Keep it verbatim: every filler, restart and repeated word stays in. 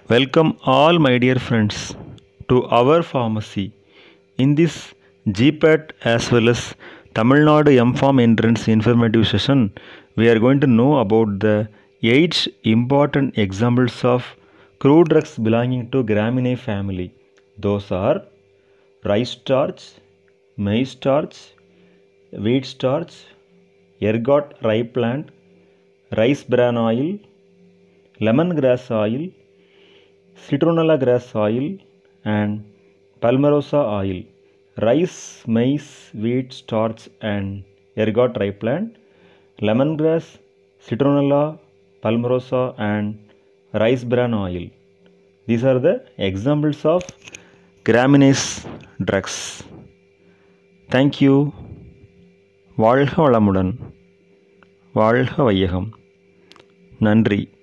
Welcome all my dear friends to our pharmacy. In this G P A T as well as Tamil Nadu M-Pharm entrance informative session, we are going to know about the eight important examples of crude drugs belonging to Graminae family. Those are rice starch, maize starch, wheat starch, ergot rye plant, rice bran oil, lemongrass oil, citronella grass oil and palmarosa oil. Rice, maize, wheat starch and ergot rye plant, lemongrass, citronella, palmarosa and rice bran oil. These are the examples of Graminae drugs. Thank you. வாழ்க வளமுடன், வாழ்க வையகம். நன்றி.